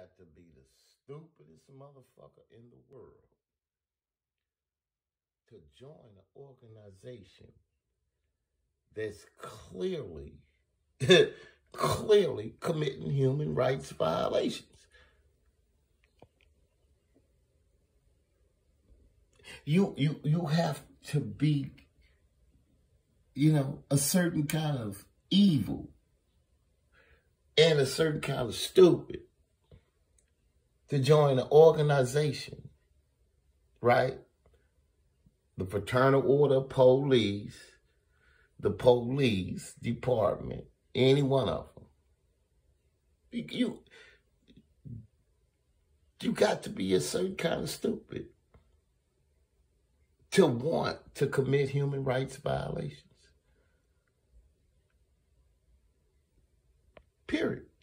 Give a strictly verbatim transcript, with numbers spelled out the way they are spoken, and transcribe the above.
got to be the stupidest motherfucker in the world to join an organization that's clearly, clearly committing human rights violations. You, you, you have to be, you know, a certain kind of evil and a certain kind of stupid to join an organization, right? The Fraternal Order of Police, the police department, any one of them. You, you, you got to be a certain kind of stupid to want to commit human rights violations. Period.